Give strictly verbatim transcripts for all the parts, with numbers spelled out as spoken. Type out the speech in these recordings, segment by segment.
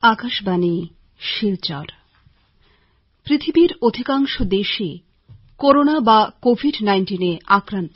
আকাশবাণী শিলচর। পৃথিবীর অধিকাংশ দেশই করোনা বা কোভিড নাইন্টিন এ আক্রান্ত।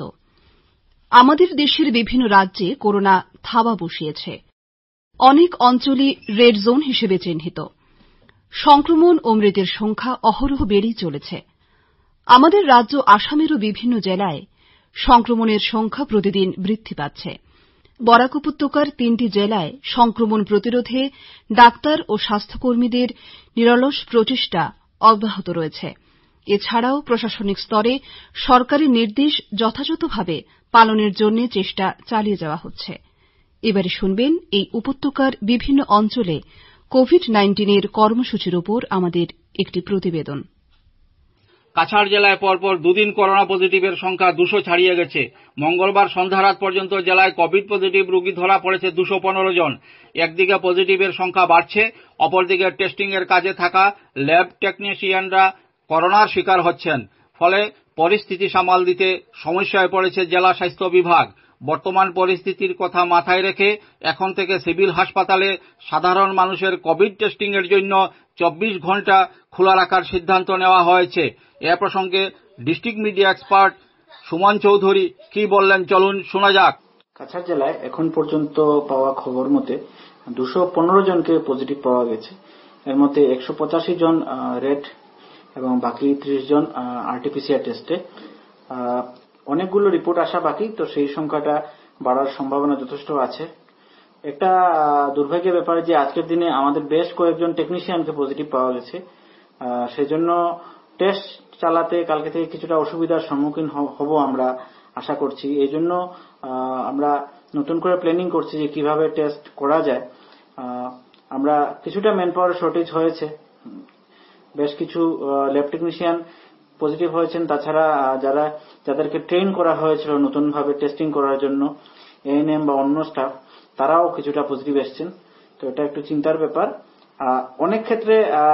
আমাদের দেশের বিভিন্ন রাজ্যে করোনা থাবা বসিয়েছে। অনেক অঞ্চলই রেড জোন হিসেবে চিহ্নিত। সংক্রমণ ও মৃতের সংখ্যা অহরহ বেড়েই চলেছে। আমাদের রাজ্য আসামেরও বিভিন্ন জেলায় সংক্রমণের সংখ্যা প্রতিদিন বৃদ্ধি পাচ্ছে। বরাক উপত্যকার তিনটি জেলায় সংক্রমণ প্রতিরোধে ডাক্তার ও স্বাস্থ্যকর্মীদের নিরলস প্রচেষ্টা অব্যাহত রয়েছে। এছাড়াও প্রশাসনিক স্তরে সরকারি নির্দেশ যথাযথভাবে পালনের জন্য চেষ্টা চালিয়ে যাওয়া হচ্ছে। এবারে শুনবেন এই উপত্যকার বিভিন্ন অঞ্চলে কোভিড নাইন্টিন এর কর্মসূচির উপর আমাদের একটি প্রতিবেদন। কাছাড় জেলায় পরপর দুদিন করোনা পজিটিভের সংখ্যা দুশো ছাড়িয়ে গেছে। মঙ্গলবার সন্ধ্যা রাত পর্যন্ত জেলায় কোভিড পজিটিভ রোগী ধরা পড়েছে দুশো পনেরো জন। একদিকে পজিটিভের সংখ্যা বাড়ছে, অপরদিকে টেস্টিং এর কাজে থাকা ল্যাব টেকনিশিয়ানরা করোনার শিকার হচ্ছেন। ফলে পরিস্থিতি সামাল দিতে সমস্যায় পড়েছে জেলা স্বাস্থ্য বিভাগ। বর্তমান পরিস্থিতির কথা মাথায় রেখে এখন থেকে সিভিল হাসপাতালে সাধারণ মানুষের কোভিড টেস্টিং এর জন্য চব্বিশ ঘন্টা খোলা রাখার সিদ্ধান্ত নেওয়া হয়েছে। এ প্রসঙ্গে district media expert Suman Chowdhury কি বললেন চলুন শোনা যাক। কাছাড় জেলায় এখন পর্যন্ত পাওয়া খবর মতে দুশো পনেরো জনকে পজিটিভ পাওয়া গেছে। এর মধ্যে একশো পঁচাশি জন রেড এবং বাকি ত্রিশ জন আরটিপিসিআর টেস্টে। অনেকগুলো রিপোর্ট আসা বাকি, তো সেই সংখ্যাটা বাড়ার সম্ভাবনা যথেষ্ট আছে। একটা দুর্ভাগ্যের ব্যাপার যে আজকের দিনে আমাদের বেশ কয়েকজন টেকনিশিয়ানকে পজিটিভ পাওয়া গেছে। সেজন্য টেস্ট চালাতে কালকে থেকে কিছুটা অসুবিধার সম্মুখীন হব আমরা আশা করছি। এই জন্য আমরা নতুন করে প্ল্যানিং করছি যে কিভাবে টেস্ট করা যায়। আমরা কিছুটা ম্যান পাওয়ার শর্টেজ হয়েছে, বেশ কিছু ল্যাব টেকনিশিয়ান পজিটিভ হয়েছেন। তাছাড়া যারা যাদেরকে ট্রেন করা হয়েছিল নতুনভাবে টেস্টিং করার জন্য, এএনএম বা অন্য স্টাফ, তারাও কিছুটা পজিটিভ এসছেন। তো এটা একটু চিন্তার ব্যাপার। অনেক ক্ষেত্রে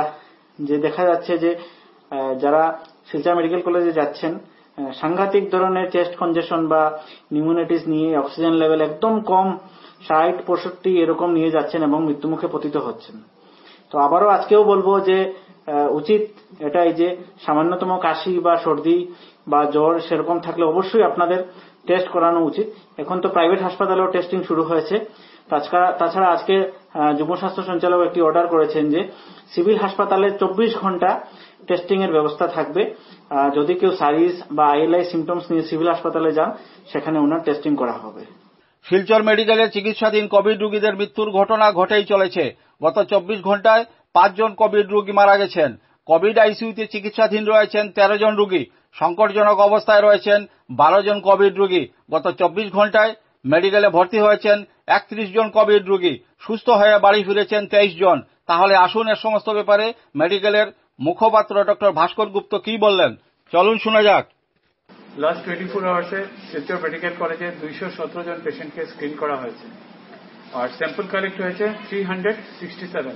যে দেখা যাচ্ছে যে যারা শিলচর মেডিকেল কলেজে যাচ্ছেন সাংঘাতিক ধরনের চেস্ট কনজেশন বা নিউমোনাইটিস নিয়ে অক্সিজেন লেভেল একদম কম, ষাট পঁয়ষট্টি এরকম নিয়ে যাচ্ছেন এবং মৃত্যুমুখে পতিত হচ্ছেন। তো আবারও আজকেও বলবো যে উচিত এটাই যে সামান্যতম কাশি বা সর্দি বা জ্বর সেরকম থাকলে অবশ্যই আপনাদের টেস্ট করানো উচিত। এখন তো প্রাইভেট হাসপাতালেও টেস্টিং শুরু হয়েছে। তাছাড়া তাছাড়া আজকে যুগ্ম স্বাস্থ্য সঞ্চালক একটি অর্ডার করেছেন যে সিভিল হাসপাতালে চব্বিশ ঘন্টা টেস্টিং এর ব্যবস্থা থাকবে। যদি কেউ সাইরিস বা আইএলআই সিমটমস নিয়ে সিভিল হাসপাতালে যান, সেখানে ওনার টেস্টিং করা হবে। শিলচর মেডিকেলে চিকিৎসাধীন কোভিড রোগীদের মৃত্যুর ঘটনা ঘটেই চলেছে। গত চব্বিশ ঘন্টায় পাঁচজন কোভিড রোগী মারা গেছেন। কোভিড আইসিইউতে চিকিৎসাধীন রয়েছেন তেরো জন রোগী। সংকটজনক অবস্থায় রয়েছেন বারো জন কোভিড রোগী। গত চব্বিশ ঘন্টায় মেডিকেলে ভর্তি হয়েছেন একত্রিশ জন কোভিড রোগী। সুস্থ হয়ে বাড়ি ফিরেছেন তেইশ জন। তাহলে আসুন এর সমস্ত ব্যাপারে মেডিকেলের মুখপাত্র ডক্টর ভাস্কর গুপ্ত কি বললেন চলুন শোনা যাক। লাস্ট টোয়েন্টি ফোর আওয়ার্সে শিলচর মেডিকেল কলেজে দুইশো সতেরো জন পেশেন্টকে স্ক্রিন করা হয়েছে আর স্যাম্পল কালেক্ট হয়েছে থ্রি হান্ড্রেড সিক্সটি সেভেন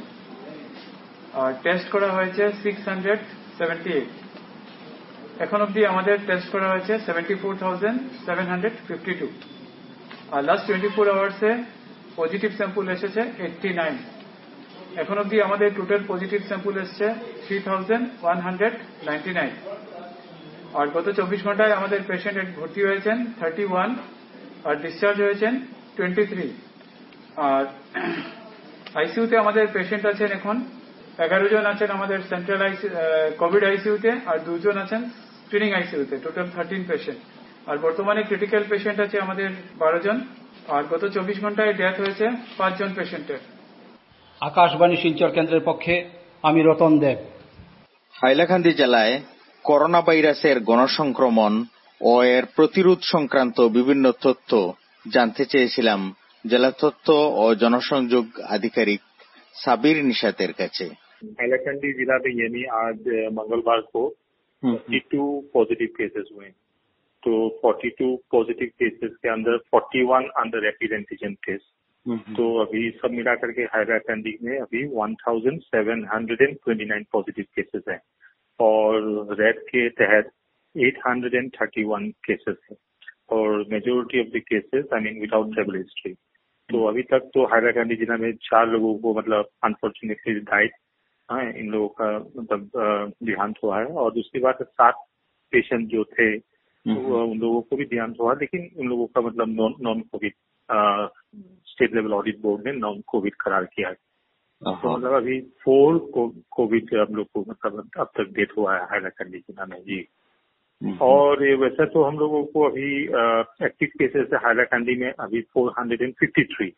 আর টেস্ট করা হয়েছে সিক্স হান্ড্রেড সেভেন্টি এইট। এখন অব্দি আমাদের টেস্ট করা হয়েছে seventy four thousand seven hundred fifty two আর লাস্ট টোয়েন্টি ফোর আওয়ার্সে পজিটিভ স্যাম্পল এসেছে এইটটি নাইন। এখন অব্দি আমাদের টোটাল পজিটিভ স্যাম্পল এসছে three thousand one hundred ninety nine আর গত চব্বিশ ঘন্টায় আমাদের পেশেন্ট ভর্তি হয়েছেন থার্টি ওয়ান আর ডিসচার্জ হয়েছেন টোয়েন্টি থ্রি। আর আইসিইউতে আমাদের পেশেন্ট আছেন এখন এগারো জন আছেন আমাদের সেন্ট্রাল কোভিড আইসিইউতে আর দুজন আছেন স্ক্রিনিং আইসিইউতে, টোটাল থার্টিন পেশেন্ট। আর বর্তমানে ক্রিটিক্যাল পেশেন্ট আছে আমাদের বারো জন আর গত চব্বিশ ঘন্টায় ডেথ হয়েছে পাঁচজন পেশেন্টের। আকাশবাণী শিলচর কেন্দ্রের পক্ষে আমি রতন দেব। হাইলাকান্দি জেলায় করোনা ভাইরাসের গণসংক্রমণ ও এর প্রতিরোধ সংক্রান্ত বিভিন্ন তথ্য জানতে চেয়েছিলাম জেলা তথ্য ও জনসংযোগ আধিকারিক সাবির নিশাতের কাছে। हाइलाकंदी जिला में यानी आज मंगलवार को बयालीस पॉजिटिव केसेस हुए, तो बयालीस पॉजिटिव केसेस के अंदर इकतालीस अंडर रैपिड एंटीजन टेस्ट। तो अभी सब मिलाकर के हाइलाकंदी में अभी सत्रह सौ उनतीस पॉजिटिव केसेस हैं और रेड के तहत आठ सौ इकतीस केसेस हैं और majority of the cases I mean without travel history. तो अभी तक तो हैदराबाद जिला में चार लोगों को मतलब अनफॉर्चुनेटली डाइट हाँ इन लोगों का मतलब देहांत हुआ है। और दूसरी बात सात पेशेंट जो थे तो उन लोगों को भी देहांत हुआ, लेकिन उन लोगों का मतलब non non covid state level audit board ने नॉन कोविड करार किया है। तो मतलब अभी फोर कोविड हम लोग को मतलब अब तक डेथ हुआ है हैदराबाद जिला में जी। और वैसे तो हम लोगों को अभी एक्टिव केसेस है हैदराबाद में अभी फोर हंड्रेड फिफ्टी थ्री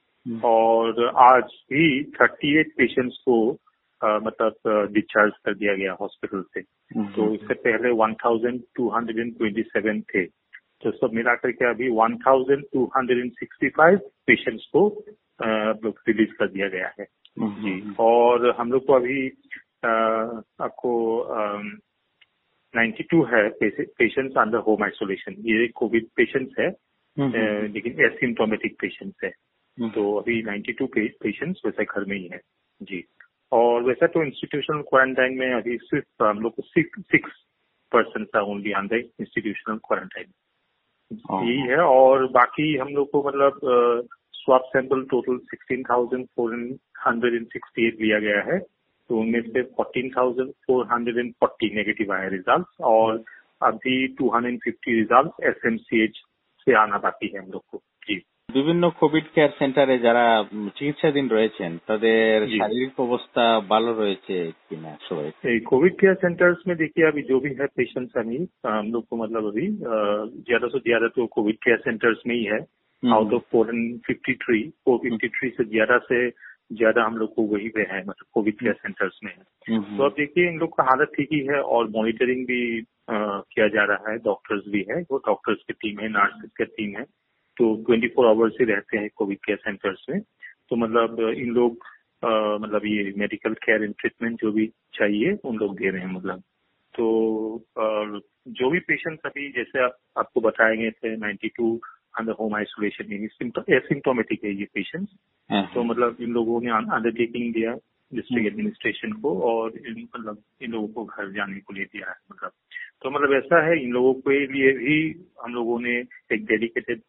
और आज भी थर्टी एट पेशेंट्स को uh, मतलब डिस्चार्ज कर दिया गया हॉस्पिटल से। तो इससे पहले one thousand two hundred twenty seven थे, तो सब मिलाकर के अभी one thousand two hundred sixty five patients को uh, रिलीज कर दिया गया है जी। और हम लोग को अभी uh, आपको uh, नाइन्टी टू है पेशेंट्स अंडर होम आइसोलेशन। ये कोविड पेशेंट्स है लेकिन एसिम्टोमेटिक पेशेंट्स है। तो अभी नाइन्टी टू पेशेंट्स वैसे घर में ही है जी। और वैसे तो इंस्टीट्यूशनल क्वारंटाइन में अभी सिर्फ हम लोग को सिक्स पर्सन था ओनली अंडर इंस्टीट्यूशनल क्वारंटाइन यही है। और बाकी हम लोग को मतलब swab sample total sixteen thousand four hundred sixty eight लिया गया है। तो उनमें से fourteen thousand four hundred forty negative आए रिजल्ट और अभी two hundred fifty result SMCH से आना बाकी है हम लोग को जी। বিভিন্ন কোভিড কেয়ার সেন্টারে যারা চিকিৎসাধীন রয়েছেন তাদের শারীরিক অবস্থা ভালো রয়েছে কিনা সবাই? कोविड केयर सेंटर्स में देखिए अभी जो भी है पेशेंट्स अभी हम लोग को मतलब अभी ज्यादा से ज्यादा तो कोविड केयर सेंटर्स में ही है। Out of four fifty three four fifty three से ज्यादा से ज्यादा हम लोग को वही पे है मतलब कोविड केयर सेंटर्स में है। तो अब देखिए इन लोग का हालत ठीक ही है और मॉनिटरिंग भी आ, किया जा रहा है। डॉक्टर्स भी है, वो डॉक्टर्स की टीम है, नर्सेस की टीम है, तो ट्वेंटी फोर आवर्स ही रहते हैं कोविड केयर सेंटर्स में। तो मतलब इन लोग आ, मतलब ये मेडिकल केयर एंड ट्रीटमेंट जो भी चाहिए उन लोग दे रहे हैं मतलब। तो आ, जो भी पेशेंट्स अभी जैसे आप, आपको बताएंगे थे ninety two under home isolation asymptomatic है ये पेशेंट्स। तो मतलब इन लोगों ने अंडरटेकिंग दिया डिस्ट्रिक्ट एडमिनिस्ट्रेशन को और इन मतलब इन लोगों को घर जाने को ले दिया है मतलब। तो मतलब ऐसा है इन लोगों के लिए भी हम लोगों ने एक डेडिकेटेड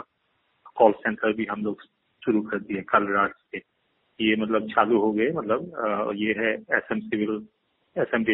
कॉल सेंटर भी हम लोग शुरू कर दिए कल रात से। ये मतलब चालू हो गए मतलब आ, ये है एसएम सिविल एसएम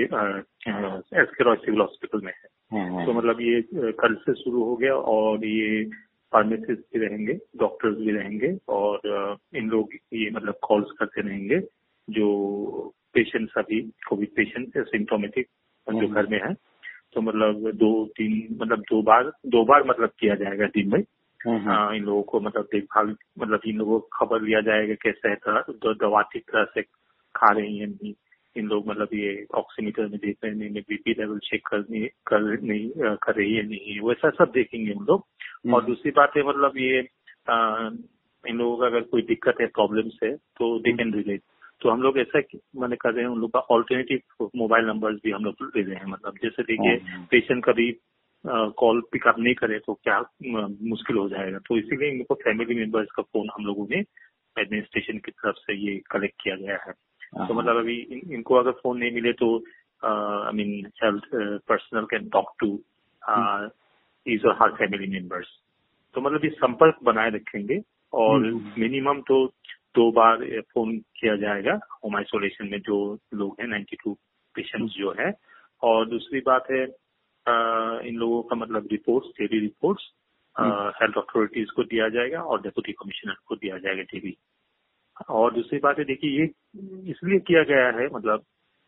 एस के रॉय सिविल हॉस्पिटल में है। तो मतलब ये कल से शुरू हो गया और ये फार्मासिस्ट भी रहेंगे, डॉक्टर्स भी रहेंगे और इन लोग ये मतलब कॉल्स करते रहेंगे जो पेशेंट्स अभी कोविड पेशेंट्स है सिम्टोमेटिक जो घर में है। तो मतलब दो तीन मतलब दो बार दो बार मतलब किया जाएगा दिन में। आ, इन लोगों को मतलब देखभाल मतलब इन लोगों को खबर लिया जाएगा कैसे है दवा ठीक तरह से खा रही है नहीं, इन लोग मतलब ये ऑक्सीमीटर में देख रहे हैं, बीपी लेवल चेक करनी कर नहीं कर रही है नहीं, वैसा सब देखेंगे हम लोग। और दूसरी बात है मतलब ये आ, इन लोगों का अगर कोई दिक्कत है प्रॉब्लम्स है तो दे कैन रिलेट। तो हम लोग ऐसा मैंने कर रहे हैं उन लोग का ऑल्टरनेटिव मोबाइल नंबर्स भी हम लोग ले रहे हैं मतलब। जैसे देखिए पेशेंट कभी कॉल पिकअप नहीं करे तो क्या मुश्किल हो जाएगा, तो इसीलिए इनको फैमिली मेंबर्स का फोन हम लोगों ने एडमिनिस्ट्रेशन की तरफ से ये कलेक्ट किया गया है। तो मतलब अभी इन, इनको अगर फोन नहीं मिले तो I mean health personal can talk to is और हर फैमिली मेंबर्स। तो मतलब ये संपर्क बनाए रखेंगे और मिनिमम तो दो बार फोन किया जाएगा होम आइसोलेशन में जो लोग हैं नाइन्टी टू पेशेंट्स जो है। और दूसरी बात है आ, इन लोगों का मतलब reports daily reports health authorities को दिया जाएगा और डेप्यूटी कमिश्नर को दिया जाएगा डेली। और दूसरी बात है देखिए ये इसलिए किया गया है मतलब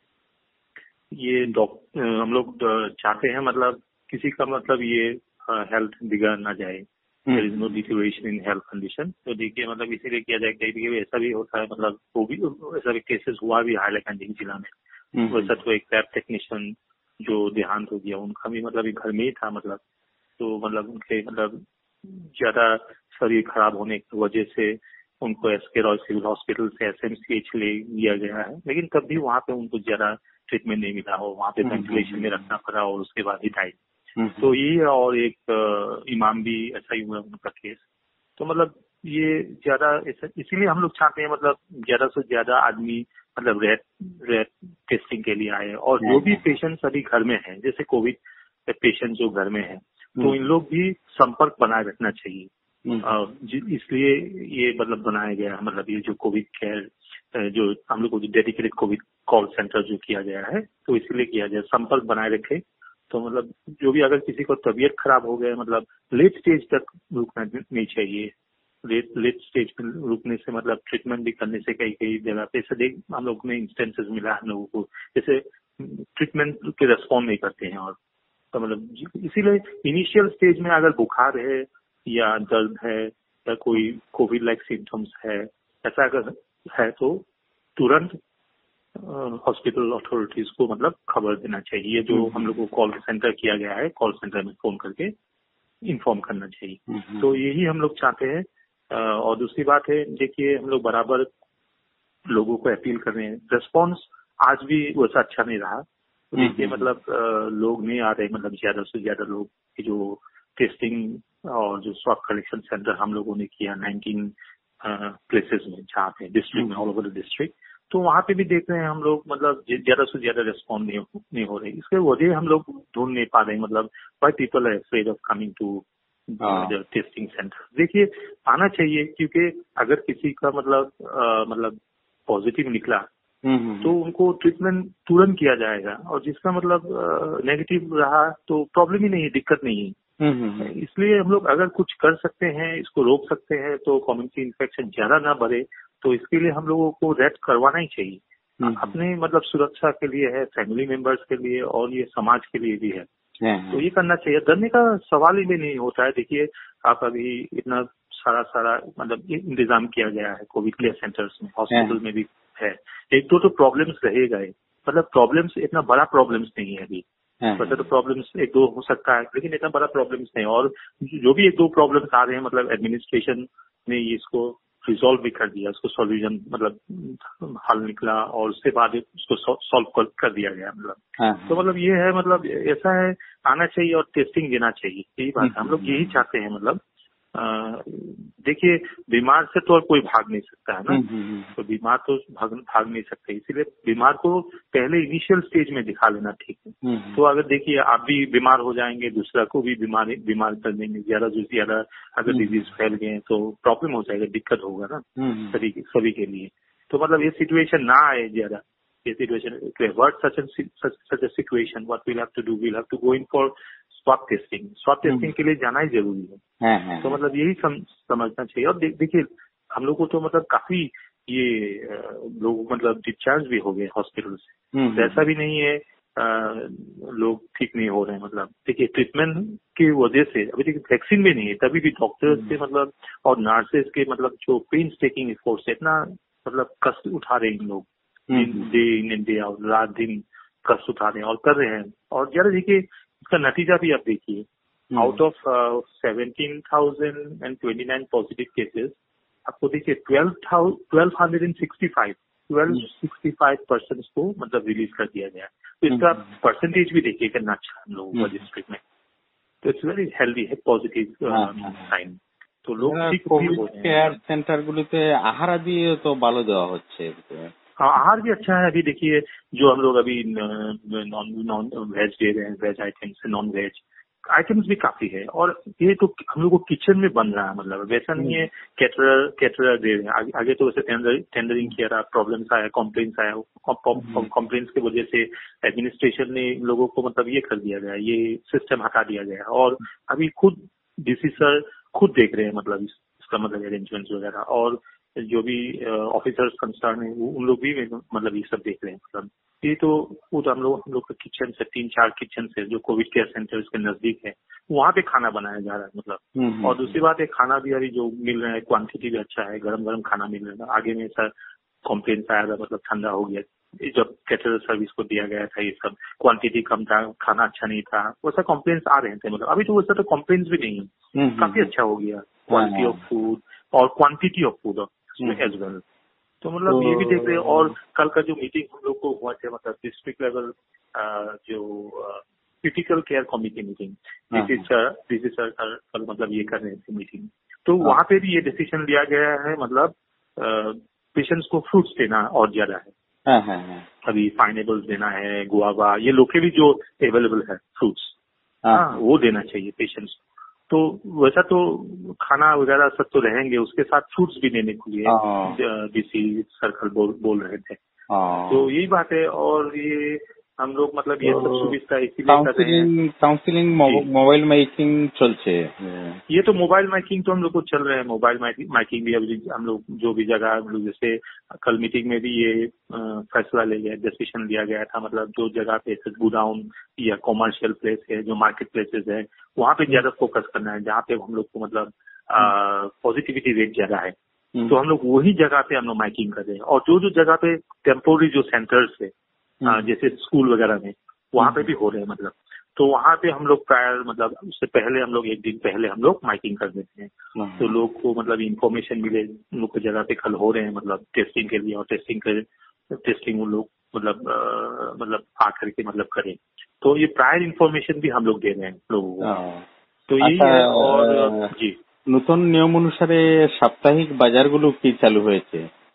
ये डॉक्टर हम लोग चाहते हैं मतलब किसी का मतलब ये हेल्थ बिगड़ ना जाए, there is no deterioration in health condition. तो देखिए मतलब इसीलिए किया जाए कहीं ऐसा भी होता है मतलब वो भी ऐसा भी केसेस हुआ भी हैदराबाद जिला में। वैसा तो एक लैब टेक्नीशियन जो देहांत हो गया उनका भी मतलब घर में ही था मतलब। तो मतलब उनके मतलब ज्यादा शरीर खराब होने की वजह से उनको एस के रॉय सिविल हॉस्पिटल से एसएमसीएच ले लिया गया है, लेकिन तब भी वहाँ पे उनको ज्यादा ट्रीटमेंट नहीं मिला हो, वहाँ पे वेंटिलेशन में रखना पड़ा और उसके बाद ही डाइट। तो ये और एक इमाम भी ऐसा ही हुआ उनका केस। तो मतलब ये ज्यादा इसीलिए हम लोग चाहते हैं मतलब ज्यादा से ज्यादा आदमी मतलब रेट रेट टेस्टिंग के लिए आए। और जो भी पेशेंट्स अभी घर में हैं, जैसे कोविड पेशेंट जो घर में है, तो इन लोग भी संपर्क बनाए रखना चाहिए। इसलिए ये मतलब बनाया गया, मतलब ये जो कोविड केयर जो हम लोग को डेडिकेटेड कोविड कॉल सेंटर जो किया गया है, तो इसलिए किया गया संपर्क बनाए रखे। तो मतलब जो भी अगर किसी को तबीयत खराब हो गया, मतलब लेट स्टेज तक रुकना नहीं चाहिए। लेट लेट स्टेज में रुकने से मतलब ट्रीटमेंट भी करने से कई कई जगह पे ऐसे देख हम लोग ने इंस्टेंसेस मिला हम लोगों को, जैसे ट्रीटमेंट के रेस्पॉन्ड नहीं करते हैं। और तो मतलब इसीलिए इनिशियल स्टेज में अगर बुखार है या दर्द है या कोई कोविड लाइक सिम्टम्स है, ऐसा अगर है तो तुरंत हॉस्पिटल अथॉरिटीज को मतलब खबर देना चाहिए। जो हम लोग को कॉल सेंटर किया गया है, कॉल सेंटर में फोन करके इन्फॉर्म करना चाहिए। तो यही हम लोग चाहते हैं। और दूसरी बात है, देखिए हम लोग बराबर लोगों को अपील कर रहे हैं, रेस्पॉन्स आज भी वैसा अच्छा नहीं रहा। तो देखिए मतलब लोग नहीं आ रहे, मतलब ज्यादा से ज्यादा लोग जो टेस्टिंग और जो स्वैब कलेक्शन सेंटर हम लोगों ने किया नाइनटीन प्लेसेस में, जहाँ पे डिस्ट्रिक्ट में, ऑल ओवर द डिस्ट्रिक्ट, तो वहाँ पे भी देख रहे हैं हम लोग मतलब ज्यादा से ज्यादा रिस्पॉन्ड नहीं, नहीं हो रहे। इसके वजह हम लोग ढूंढ नहीं पा रहे, मतलब why people are afraid of coming to the testing centre. देखिए आना चाहिए, क्योंकि अगर किसी का मतलब आ, मतलब पॉजिटिव निकला तो उनको ट्रीटमेंट तुरंत किया जाएगा, और जिसका मतलब नेगेटिव रहा तो प्रॉब्लम ही नहीं है, दिक्कत नहीं है। इसलिए हम लोग अगर कुछ कर सकते हैं, इसको रोक सकते हैं, तो कम्युनिटी इन्फेक्शन ज्यादा ना बढ़े, तो इसके लिए हम लोगों को रेस्ट करवाना ही चाहिए। अपने मतलब सुरक्षा के लिए है, फैमिली मेंबर्स के लिए, और ये समाज के लिए भी है। तो ये करना चाहिए, डरने का सवाल ही भी नहीं होता है। देखिए आप अभी इतना सारा सारा मतलब इंतजाम किया गया है कोविड केयर सेंटर्स में, हॉस्पिटल में भी है। एक दो तो प्रॉब्लम्स रहेगा, मतलब प्रॉब्लम्स इतना बड़ा प्रॉब्लम्स नहीं है अभी, वैसे तो प्रॉब्लम्स एक दो हो सकता है, लेकिन इतना बड़ा प्रॉब्लम्स नहीं। और जो भी एक दो प्रॉब्लम्स आ रहे हैं, मतलब एडमिनिस्ट्रेशन ने इसको रिजॉल्व भी कर दिया, उसको सॉल्यूशन मतलब हल निकला, और उसके बाद उसको सॉल्व कर दिया गया। मतलब तो मतलब ये है, मतलब ऐसा है, आना चाहिए और टेस्टिंग देना चाहिए, यही बात है। हम लोग यही चाहते हैं। मतलब देखिए बीमार से तो और कोई भाग नहीं सकता है ना, तो बीमार तो भाग भाग नहीं सकते, इसीलिए बीमार को पहले इनिशियल स्टेज में दिखा लेना ठीक है। तो अगर देखिए आप भी बीमार हो जाएंगे, दूसरा को भी बीमार बीमार कर देंगे, ज्यादा से ज्यादा अगर डिजीज फैल गए तो प्रॉब्लम हो जाएगा, दिक्कत होगा ना सभी सभी के लिए। तो मतलब ये सिचुएशन ना आए ज्यादा, ये situation word such such a situation, what we'll have to do, we'll have to go in for swab testing. Swab testing के लिए जाना ही जरूरी है। है, तो मतलब यही सम, समझना चाहिए। और देखिए हम लोग को तो मतलब काफी ये लोग मतलब डिस्चार्ज भी हो गए हॉस्पिटल से, ऐसा भी नहीं है आ, लोग ठीक नहीं हो रहे हैं। मतलब देखिए ट्रीटमेंट की वजह से अभी देखिए वैक्सीन भी नहीं है, तभी भी डॉक्टर्स के मतलब और नर्सेज के मतलब जो पेन टेकिंग एफर्ट्स है, इतना मतलब कष्ट उठा रहे हैं लोग, day in and day out, रात दिन कष्ट उठा रहे हैं और कर रहे हैं। और जरा देखिए इसका नतीजा भी आप देखिए, out of seventeen thousand and twenty nine positive cases, आपको देखिए twelve twelve hundred and sixty five twelve sixty five person को मतलब रिलीज कर दिया गया। तो इसका परसेंटेज भी देखिए कितना अच्छा हम लोगों का डिस्ट्रिक्ट में, तो इट्स वेरी हेल्दी है, पॉजिटिव साइन। तो लोग ठीक कोविड केयर सेंटर गुलिते आहार भी तो भालो देवा होच्छे। आहार भी अच्छा है। अभी देखिए जो हम लोग अभी नॉन नॉन वेज दे रहे हैं, veg items, non veg items भी काफी है। और ये तो हम लोग को किचन में बन रहा है, मतलब वैसा नहीं है कैटरर कैटरर दे रहे हैं। आगे, आगे तो वैसे टेंडर, टेंडरिंग किया रहा, प्रॉब्लम्स आया, कॉम्प्लेन्स आया, कॉम्प्लेन्स की वजह से एडमिनिस्ट्रेशन ने लोगों को मतलब ये कर दिया गया, ये सिस्टम हटा दिया गया। और अभी खुद डीसी सर खुद देख रहे हैं मतलब इसका मतलब अरेंजमेंट वगैरह, और जो भी ऑफिसर्स कंसर्न है उन लोग भी मतलब ये सब देख रहे हैं। मतलब ये तो वो तो हम लोग हम लोग का किचन से तीन चार किचन से जो कोविड केयर सेंटर्स के नजदीक है, वहाँ पे खाना बनाया जा रहा है मतलब। और दूसरी बात है खाना भी अभी जो मिल रहा है क्वांटिटी भी अच्छा है, गरम गरम खाना मिल रहा है। आगे में सर कॉम्प्लेन आया था, मतलब ठंडा हो गया जब कैटरर सर्विस को दिया गया था, ये सब क्वांटिटी कम था, खाना अच्छा नहीं था, वैसा कॉम्प्लेन्स आ रहे थे। मतलब अभी तो वैसा तो कॉम्प्लेन्स भी नहीं है, काफी अच्छा हो गया क्वालिटी ऑफ फूड और quantity of food as well. तो मतलब ये भी देख रहे हैं। और कल का जो मीटिंग हम लोग को हुआ था, मतलब डिस्ट्रिक्ट लेवल जो critical care committee meeting, DC sir DC sir कल मतलब ये कर रहे थे मीटिंग, तो वहाँ पे भी ये डिसीजन लिया गया है, मतलब पेशेंट्स को फ्रूट्स देना और ज्यादा है। हाँ, हाँ, हाँ. अभी पाइनएपल्स देना है, गुआवा, ये लोके भी जो अवेलेबल है फ्रूट्स, हाँ, वो देना चाहिए पेशेंट्स। तो वैसा तो खाना वगैरह सब तो रहेंगे, उसके साथ फ्रूट्स भी देने के लिए डीसी सर्कल बोल बोल रहे थे। तो यही बात है। और ये हम लोग मतलब ये सब सुविधा इसीलिए कर रहे हैं। काउंसिलिंग मोबाइल माइकिंग चलते, ये तो मोबाइल माइकिंग तो हम लोग को चल रहे हैं। मोबाइल माइकिंग भी अभी हम लोग जो भी जगह हम लोग, जैसे कल मीटिंग में भी ये फैसला ले गया, डिसीजन लिया गया था, मतलब जो जगह पे गोडाउन या कॉमर्शियल प्लेस है, जो मार्केट प्लेसेस है, वहाँ पे ज्यादा फोकस करना है, जहाँ पे हम लोग को मतलब पॉजिटिविटी रेट ज्यादा है। तो हम लोग वही जगह पे हम लोग माइकिंग कर रहे हैं। और जो जो जगह पे टेम्पोररी जो सेंटर्स है, जैसे स्कूल वगैरह में, वहाँ पे भी हो रहे हैं मतलब। तो वहाँ पे हम लोग प्रायर मतलब उससे पहले हम लोग एक दिन पहले हम लोग माइकिंग कर देते हैं, तो लोग को मतलब इन्फॉर्मेशन मिले, लोग को जगह पे कल हो रहे हैं मतलब टेस्टिंग के लिए, और टेस्टिंग के टेस्टिंग वो लोग मतलब आ, मतलब आकर के मतलब करें। तो ये प्रायर इन्फॉर्मेशन भी हम लोग दे रहे हैं लोगों को। तो यही है। और जी, নতুন নিয়ম অনুসারে সাপ্তাহিক বাজারগুলো কি চালু হয়েছে?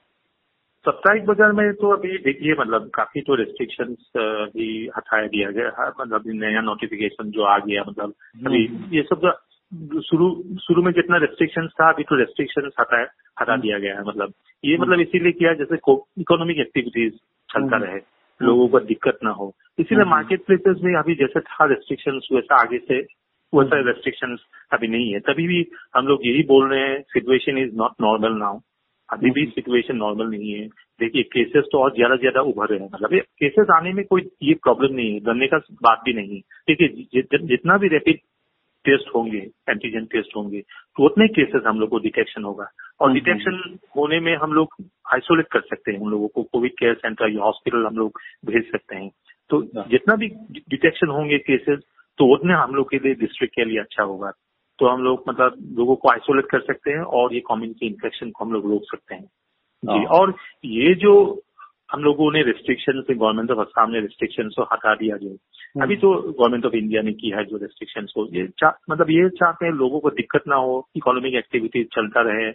साप्ताहिक बाजार में तो अभी देखिए मतलब काफी तो रेस्ट्रिक्शंस भी हटाया दिया गया, मतलब नया नोटिफिकेशन जो आ गया, मतलब अभी ये सब शुरू शुरू में जितना रेस्ट्रिक्शंस था, अभी तो रेस्ट्रिक्शंस हटा हटा दिया गया है। मतलब ये मतलब इसीलिए किया जैसे इकोनॉमिक एक्टिविटीज चलता रहे, लोगों को दिक्कत ना हो, इसीलिए मार्केट प्लेसेस में अभी जैसे था रेस्ट्रिक्शंस वैसा आगे से वैसा रेस्ट्रिक्शंस अभी नहीं है। तभी भी हम लोग यही बोल रहे हैं, situation is not normal now. अभी भी सिचुएशन नॉर्मल नहीं है। देखिए केसेस तो और ज्यादा ज्यादा उभर रहे हैं, मतलब ये केसेस आने में कोई ये प्रॉब्लम नहीं है, डरने का बात भी नहीं है। देखिए जितना भी रैपिड टेस्ट होंगे, एंटीजन टेस्ट होंगे, तो उतने केसेस हम लोग को डिटेक्शन होगा। और डिटेक्शन होने में हम लोग आइसोलेट कर सकते हैं, उन लोगों को कोविड केयर सेंटर या हॉस्पिटल हम लोग भेज सकते हैं। तो जितना भी डिटेक्शन होंगे केसेस, तो उतने हम लोग के लिए डिस्ट्रिक्ट के लिए अच्छा होगा। तो हम लोग मतलब लोगों को आइसोलेट कर सकते हैं और ये कम्युनिटी इन्फेक्शन को हम लोग रोक सकते हैं जी। और ये जो हम लोगों ने रिस्ट्रिक्शन, गवर्नमेंट ऑफ असम ने रिस्ट्रिक्शन को हटा दिया, जो अभी तो गवर्नमेंट ऑफ इंडिया ने किया है जो रिस्ट्रिक्शन को, ये मतलब ये चाहते हैं लोगों को दिक्कत ना हो, इकोनॉमिक एक्टिविटीज चलता रहे।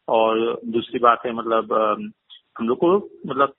और दूसरी बात है मतलब हम लोग को मतलब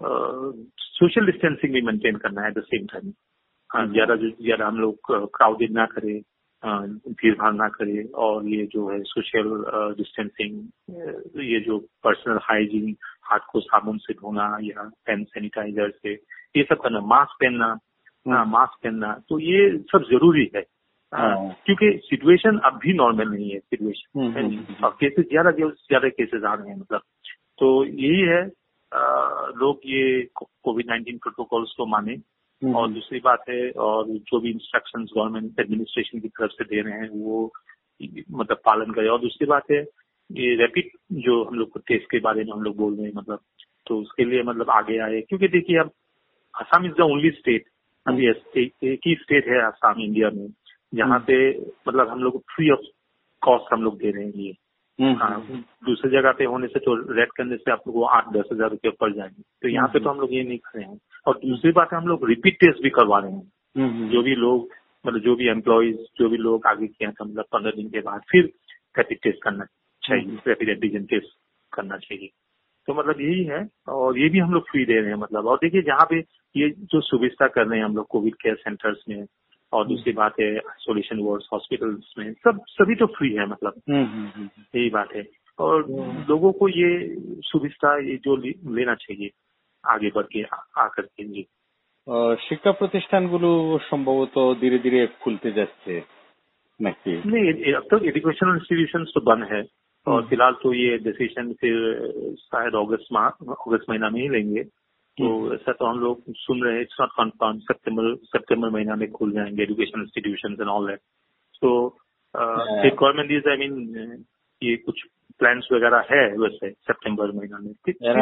सोशल डिस्टेंसिंग भी मेंटेन करना है एट द सेम टाइम। हाँ, ज्यादा ज्यादा हम लोग क्राउडेड ना करें, भीड़ भाड़ ना करे, और ये जो है सोशल डिस्टेंसिंग, ये जो पर्सनल हाइजीन, हाथ को साबुन से धोना या हैंड सैनिटाइजर से, ये सब करना, मास्क पहनना, हाँ मास्क पहनना, तो ये सब जरूरी है। क्योंकि सिचुएशन अब भी नॉर्मल नहीं है सिचुएशन, और केसेस ज्यादा ज्यादा केसेस आ रहे हैं मतलब। तो यही है, आ, लोग ये कोविड नाइन्टीन प्रोटोकॉल्स को माने। और दूसरी बात है, और जो भी इंस्ट्रक्शंस गवर्नमेंट एडमिनिस्ट्रेशन की तरफ से दे रहे हैं वो मतलब पालन करें। और दूसरी बात है, ये रैपिड जो हम लोग को टेस्ट के बारे में हम लोग बोल रहे हैं मतलब, तो उसके लिए मतलब आगे आए। क्योंकि देखिए अब Assam is the only state, अभी एक ही स्टेट है असम इंडिया में जहाँ पे मतलब हम लोग फ्री ऑफ कॉस्ट हम लोग दे रहे हैं ये। हाँ, दूसरी जगह पे होने से तो रेड करने से आप लोग को आठ दस हजार रुपये पड़ जाएंगे, तो यहाँ पे तो हम लोग ये नहीं कर रहे हैं। और दूसरी बात है, हम लोग रिपीट टेस्ट भी करवा रहे हैं। जो भी लोग मतलब जो भी एम्प्लॉयज जो भी लोग आगे किए हैं, मतलब पंद्रह दिन के बाद फिर रैपिड टेस्ट करना चाहिए, रैपिड एंटीजन टेस्ट करना चाहिए। तो मतलब यही है, और ये भी हम लोग फ्री दे रहे हैं मतलब। और देखिए जहाँ पे ये जो सुविधा कर रहे हैं हम लोग कोविड केयर सेंटर्स में, और दूसरी बात है आइसोलेशन वार्ड्स हॉस्पिटल्स में, सब सभी तो फ्री है मतलब, यही बात है। और लोगों को ये सुविधा ये जो लेना चाहिए आगे बढ़ के आकर के जी। শিক্ষা প্রতিষ্ঠানগুলো সম্ভবত ধীরে ধীরে খুলতে যাচ্ছে নাকি? नहीं, अब तक एजुकेशनल इंस्टीट्यूशंस तो बंद है, और फिलहाल तो ये डिसीजन फिर शायद अगस्त माह अगस्त महीना में ही लेंगे। तो ऐसा तो हम लोग सुन रहे हैं, इट्स नॉट कंफर्म, सितंबर सितंबर महीना में खुल जाएंगे educational institutions and all that. तो गवर्नमेंट इज आई मीन ये कुछ प्लान्स वगैरह है वैसे सितंबर महीना में।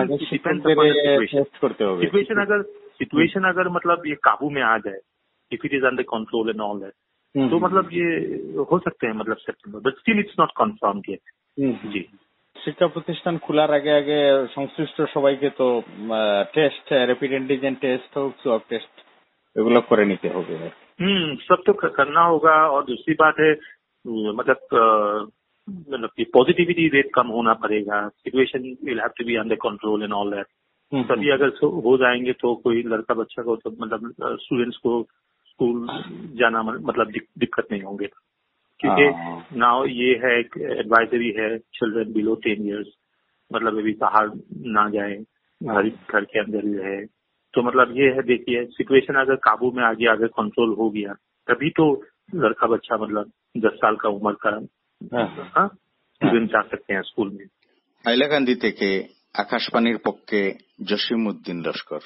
सिचुएशन अगर सिचुएशन अगर मतलब ये काबू में आ जाए, if it is under control and all that, तो मतलब ये हो सकते हैं मतलब सितंबर, but still it's not confirm yet जी। শিক্ষা প্রতিষ্ঠান খোলার আগে আগে সংশ্লিষ্ট সবাইকে তো টেস্ট, র্যাপিড অ্যান্টিজেন টেস্ট হোক, সোয়াব টেস্ট, এগুলো করে নিতে হবে। हम्म सब तो करना होगा। और दूसरी बात है मतलब मतलब कि पॉजिटिविटी रेट कम होना पड़ेगा, situation will have to be under control and all that. तभी अगर हो जाएंगे तो कोई लड़का बच्चा को तो मतलब स्टूडेंट्स को स्कूल जाना मतलब दिक्कत नहीं होंगे। क्योंकि नाउ ये है एडवाइजरी है चिल्ड्रन बिलो टेन इयर्स, मतलब अभी बाहर ना जाए, घर घर के अंदर ही रहे। तो मतलब ये है, देखिए सिचुएशन अगर काबू में आ गया, अगर कंट्रोल हो गया, तभी तो लड़का बच्चा मतलब दस साल का उम्र का हाँ स्टूडेंट जा सकते हैं स्कूल में। হাইলাকান্দি থেকে আকাশবাণীর পক্ষে জসিমউদ্দিন লস্কর।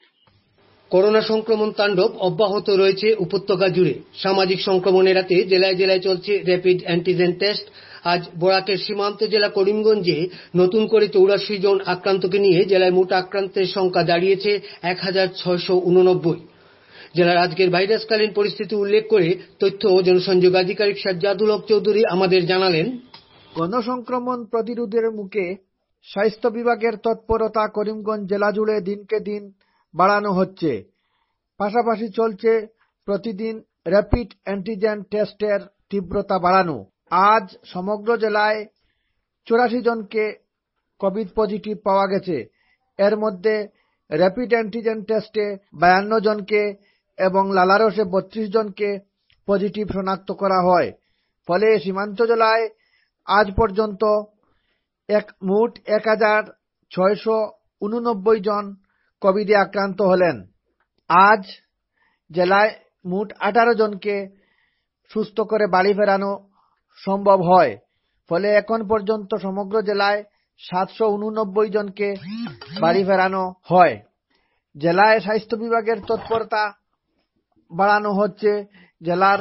করোনা সংক্রমণ তাণ্ডব অব্যাহত রয়েছে উপত্যকা জুড়ে। সামাজিক সংক্রমণ এড়াতে জেলায় জেলায় চলছে র্যাপিড অ্যান্টিজেন টেস্ট। আজ বরাকের সীমান্ত জেলা করিমগঞ্জে নতুন করে চৌরাশি জন আক্রান্তকে নিয়ে জেলায় মোট আক্রান্তের সংখ্যা দাঁড়িয়েছে এক হাজার ছয়শো উননব্বই। জেলার আজকের ভাইরাসকালীন পরিস্থিতি উল্লেখ করে তথ্য ও জনসংযোগ আধিকারিক সাজ্জাদুল হক চৌধুরী আমাদের জানালেন, গণসংক্রমণ প্রতিরোধের মুখে স্বাস্থ্য বিভাগের তৎপরতা করিমগঞ্জ জেলা জুড়ে দিনকে দিন বাড়ানো হচ্ছে। পাশাপাশি চলছে প্রতিদিন র্যাপিড অ্যান্টিজেন টেস্টের তীব্রতা বাড়ানো। আজ সমগ্র জেলায় চুরাশি জনকে কোভিড পজিটিভ পাওয়া গেছে। এর মধ্যে র্যাপিড অ্যান্টিজেন টেস্টে বায়ান্ন জনকে এবং লালারসে বত্রিশ জনকে পজিটিভ শনাক্ত করা হয়। ফলে সীমান্ত জেলায় আজ পর্যন্ত এক মোট এক হাজার ছয়শো উননব্বই জন কোভিডে আক্রান্ত হলেন। আজ জেলায় মোট আঠারো জনকে সুস্থ করে বাড়ি ফেরানো সম্ভব হয়। ফলে এখন পর্যন্ত সমগ্র জেলায় সাতশো উননব্বই জনকে বাড়ি ফেরানো হয়। জেলায় স্বাস্থ্য বিভাগের তৎপরতা বাড়ানো হচ্ছে। জেলার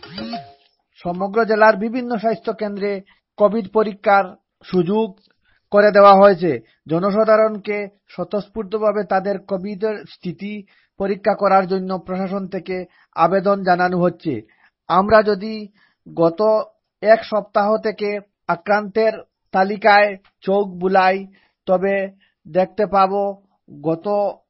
সমগ্র জেলার বিভিন্ন স্বাস্থ্য কেন্দ্রে কোভিড পরীক্ষার সুযোগ করে দেওয়া হয়েছে। জনসাধারণকে স্বতঃস্ফূর্তভাবে তাদের কোভিডের স্থিতি পরীক্ষা করার জন্য প্রশাসন থেকে আবেদন জানানো হচ্ছে। আমরা যদি গত এক সপ্তাহ থেকে আক্রান্তের তালিকায় চোখ বুলাই তবে দেখতে পাব গত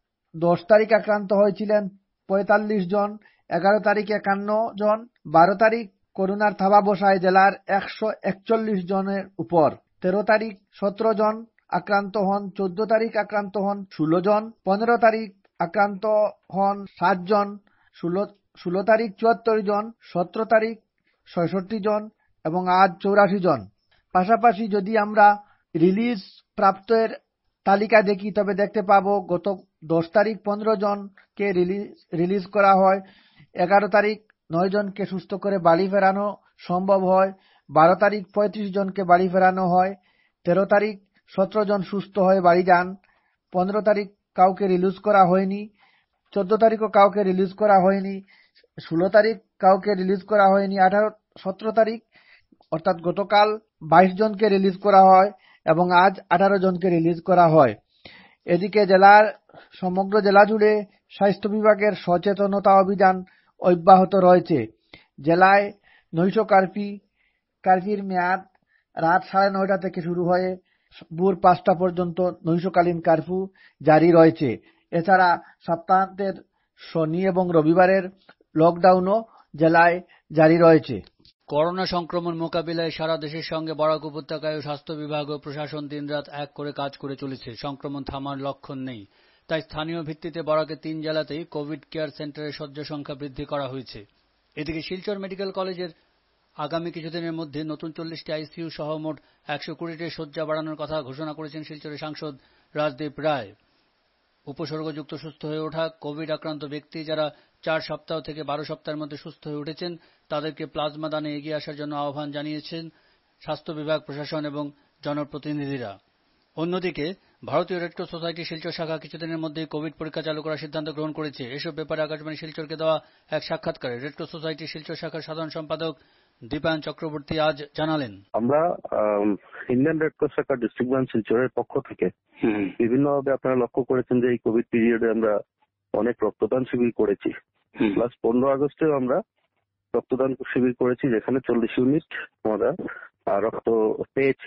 দশ তারিখ আক্রান্ত হয়েছিলেন পঁয়তাল্লিশ জন, এগারো তারিখ একান্ন জন, বারো তারিখ করোনার থাবা বসায় জেলার একশো একচল্লিশ জনের উপর, তেরো তারিখ সতেরো জন আক্রান্ত হন, চোদ্দ তারিখ আক্রান্ত হন ষোলো জন, পনেরো তারিখ আক্রান্ত হন সাত জন, ষোলো ষোলো তারিখ চুয়াত্তর জন, সতেরো তারিখ ছয়ষট্টি জন এবং আজ চৌরাশি জন। পাশাপাশি যদি আমরা রিলিজ প্রাপ্তের তালিকা দেখি তবে দেখতে পাবো গত দশ তারিখ পনেরো জনকে রিলিজ রিলিজ করা হয়, এগারো তারিখ নয় জনকে সুস্থ করে বাড়ি ফেরানো সম্ভব হয়, বারো তারিখ পঁয়ত্রিশ জনকে বাড়ি ফেরানো হয়, তেরো তারিখ সতেরো জন সুস্থ হয়ে বাড়ি যান, পনেরো তারিখ কাউকে রিলিজ করা হয়নি, চোদ্দ তারিখও কাউকে রিলিজ করা হয়নি, ষোলো তারিখ কাউকে রিলিজ করা হয়নি, আঠারো সতেরো তারিখ অর্থাৎ গতকাল বাইশ জনকে রিলিজ করা হয় এবং আজ আঠারো জনকে রিলিজ করা হয়। এদিকে জেলার সমগ্র জেলা জুড়ে স্বাস্থ্য বিভাগের সচেতনতা অভিযান অব্যাহত রয়েছে। জেলায় নৈশ কার্ফি কার্ফির মেয়াদ রাত সাড়ে নয়টা থেকে শুরু হয়ে ভোর পাঁচটা পর্যন্ত নৈশকালীন কার্ফিউ জারি রয়েছে। এছাড়া সপ্তাহান্তের শনি এবং রবিবারের লকডাউনও জেলায় জারি রয়েছে। করোনা সংক্রমণ মোকাবিলায় সারা দেশের সঙ্গে বরাক উপত্যকায় স্বাস্থ্য বিভাগ ও প্রশাসন দিনরাত এক করে কাজ করে চলেছে। সংক্রমণ থামার লক্ষণ নেই, তাই স্থানীয় ভিত্তিতে বরাকের তিন জেলাতেই কোভিড কেয়ার সেন্টারের শয্যা সংখ্যা বৃদ্ধি করা হয়েছে। এদিকে শিলচর মেডিকেল কলেজের আগামী কিছুদিনের মধ্যে নতুন চল্লিশটি আইসিইউ সহ মোট একশো কুড়িটি শয্যা বাড়ানোর কথা ঘোষণা করেছেন শিলচরের সাংসদ রাজদীপ রায়। উপসর্গযুক্ত সুস্থ হয়ে ওঠা কোভিড আক্রান্ত ব্যক্তি যারা চার সপ্তাহ থেকে বারো সপ্তাহের মধ্যে সুস্থ হয়ে উঠেছেন তাদেরকে প্লাজমা দানে এগিয়ে আসার জন্য আহ্বান জানিয়েছেন স্বাস্থ্য বিভাগ, প্রশাসন এবং জনপ্রতিনিধিরা। অন্যদিকে ভারতীয় রেডক্রস সোসাইটি শিলচর শাখা কিছুদিনের মধ্যেই কোভিড পরীক্ষা চালু করার সিদ্ধান্ত গ্রহণ করেছে। এসব ব্যাপারে আকাশবাণী শিলচরকে দেওয়া এক সাক্ষাৎকারে রেডক্রস সোসাইটি শিলচর শাখার সাধারণ সম্পাদক দীপায়ন চক্রবর্তী আজ জানালেন, আমরা ইন্ডিয়ান রেডক্রস শাখা ডিস্ট্রিক্ট ব্রাঞ্চ শিলচরের পক্ষ থেকে বিভিন্নভাবে আপনারা লক্ষ্য করেছেন যে এই কোভিড পিরিয়ডে আমরা অনেক রক্তদান শিবির করেছি। প্লাস পনেরো আগস্টেও আমরা রক্তদান শিবির করেছি, যেখানে চল্লিশ ইউনিট আমরা রক্ত পেয়েছি।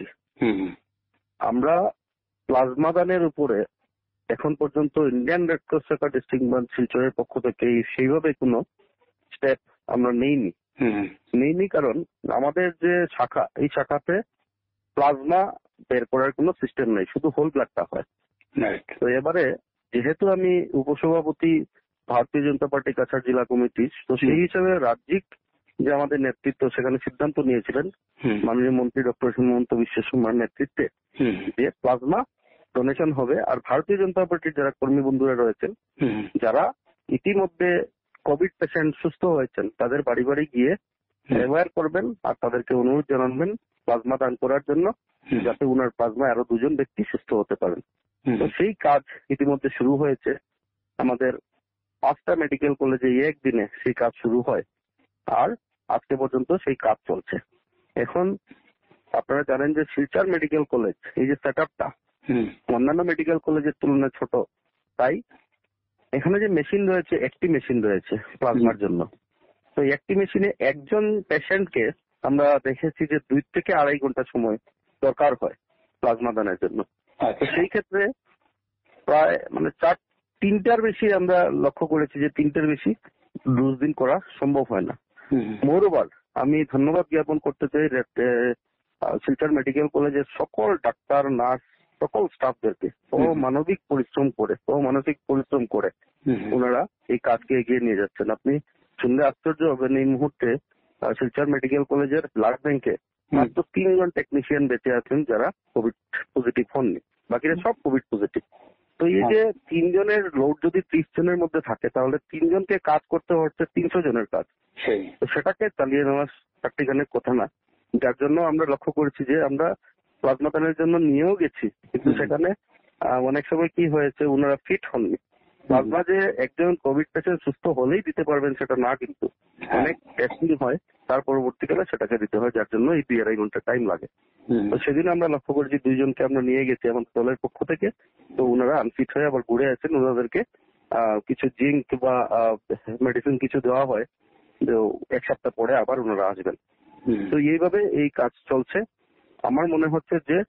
আমরা প্লাজমা দানের উপরে এখন পর্যন্ত ইন্ডিয়ান রেডক্রস শাখা ডিস্ট্রিক্ট ব্রাঞ্চ শিলচরের পক্ষ থেকে সেইভাবে কোনো স্টেপ আমরা নেইনি নেইনি কারণ আমাদের যে শাখা, এই শাখাতে প্লাজমা বের করার কোনো সিস্টেম নেই, শুধু হোল ব্লাডটা হয়। তো এবারে যেহেতু আমি উপসভাপতি ভারতীয় জনতা পার্টি কাছাড় জেলা কমিটির, তো সেই হিসাবে রাজ্যিক যে আমাদের নেতৃত্ব সেখানে সিদ্ধান্ত নিয়েছিলেন মাননীয় মন্ত্রী ডক্টর হিমন্ত বিশ্ব শর্মার নেতৃত্বে যে প্লাজমা ডোনেশন হবে। আর ভারতীয় জনতা পার্টির যারা কর্মী বন্ধুরা রয়েছেন, যারা ইতিমধ্যে কোভিড পেশেন্ট সুস্থ হয়েছেন, তাদের বাড়ি বাড়ি গিয়ে অ্যাওয়্যার করবেন আর তাদেরকে অনুরোধ জানাবেন প্লাজমা দান করার জন্য, যাতে উনার প্লাজমা আরো দুজন ব্যক্তি সুস্থ হতে পারেন। তো সেই কাজ ইতিমধ্যে শুরু হয়েছে আমাদের পাঁচটা মেডিকেল কলেজে একদিনে সেই কাজ শুরু হয়, আর আজকে পর্যন্ত সেই কাজ চলছে। এখন আপনারা জানেন যে শিলচর মেডিকেল কলেজ এই যে সেট আপটা অন্যান্য মেডিকেল কলেজের তুলনায় ছোট, তাই এখানে যে মেশিন রয়েছে একটি মেশিন রয়েছে প্লাজমার জন্য। তো একটি মেশিনে একজন পেশেন্টকে আমরা দেখেছি যে দুই থেকে আড়াই ঘন্টা সময় দরকার হয় প্লাজমা দানের জন্য। তো সেই ক্ষেত্রে প্রায় মানে চার তিনটার বেশি আমরা লক্ষ্য করেছি যে তিনটার বেশি ডোজ দিন করা সম্ভব হয় না। মোরওভার আমি ধন্যবাদ জ্ঞাপন করতে চাই শিলচর মেডিকেল কলেজের সকল ডাক্তার, নার্স, সকল স্টাফদেরকে মানবিক পরিশ্রম করে মানসিক পরিশ্রম করে ওনারা এই কাজকে এগিয়ে নিয়ে যাচ্ছেন। আপনি শুনলে আশ্চর্য হবেন, এই মুহূর্তে শিলচর মেডিকেল কলেজের ব্লাড ব্যাংকে মাত্র তিনজন টেকনিশিয়ান বেঁচে আছেন যারা কোভিড পজিটিভ হননি, বাকিরা সব কোভিড পজিটিভ। তো এই যে তিনজনের লোড যদি ত্রিশ জনের মধ্যে থাকে, তাহলে তিনজনকে কাজ করতে হচ্ছে তিনশো জনের কাজ। তো সেটাকে চালিয়ে নেওয়া প্র্যাকটিক্যালের কথা না, যার জন্য আমরা লক্ষ্য করেছি যে আমরা প্লাজমা দানের জন্য নিয়েও গেছি, কিন্তু সেখানে অনেক সময় কি হয়েছে ওনারা ফিট হননি। প্লাজমা যে একজন কোভিড পেশেন্ট সুস্থ হলেই দিতে পারবেন সেটা না, কিন্তু অনেক টেস্টিং হয়, তার পরবর্তীকালে সেটাকে দিতে হয়, যার জন্য এই দুই আড়াই ঘন্টা টাইম লাগে। তো সেদিন আমরা লক্ষ্য করেছি দুইজনকে আমরা নিয়ে গেছি আমাদের দলের পক্ষ থেকে। তো ওনারা আনফিট হয়ে আবার ঘুরে আছেন, ওনাদেরকে কিছু জিঙ্ক বা মেডিসিন কিছু দেওয়া হয়, এক সপ্তাহ পরে আবার ওনারা আসবেন। তো এইভাবে এই কাজ চলছে। আমার মনে হচ্ছে যে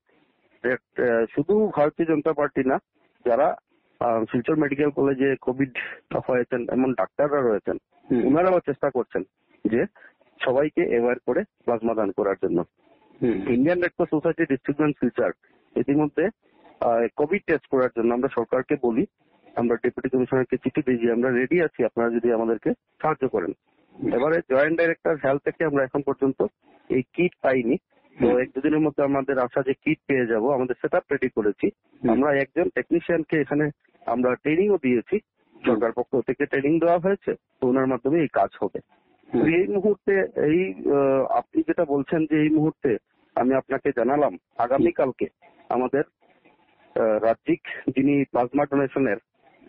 শুধু ভারতীয় জনতা পার্টি না, যারা শিলচর মেডিকেল কলেজে কোভিড হয়েছেন এমন ডাক্তাররা রয়েছেন, ওনারাও চেষ্টা করছেন যে সবাইকে অ্যাওয়্যার করে প্লাজমা দান করার জন্য। Indian red cross society district branch Silchar ইতিমধ্যে কোভিড টেস্ট করার জন্য আমরা সরকারকে বলি, আমরা ডেপুটি কমিশনারকে চিঠি দিয়েছি, আমরা রেডি আছি, আপনারা যদি আমাদেরকে সাহায্য করেন। এবারে জয়েন্ট ডাইরেক্টর হেলথ থেকে আমরা এখন পর্যন্ত এই কিট পাইনি, তো এক দুদিনের মধ্যে আমাদের আশা যে কিট পেয়ে যাব। আমাদের সেট আপ রেডি করেছি, আমরা একজন টেকনিশিয়ানকে এখানে আমরা ট্রেনিংও দিয়েছি, সরকার পক্ষ থেকে ট্রেনিং দেওয়া হয়েছে, তো ওনার মাধ্যমে এই কাজ হবে। এই মুহূর্তে এই আপনি যেটা বলছেন যে এই মুহূর্তে আমি আপনাকে জানালাম, আগামীকালকে আমাদের রাজ্যিক যিনি প্লাজমা ডোনেশনের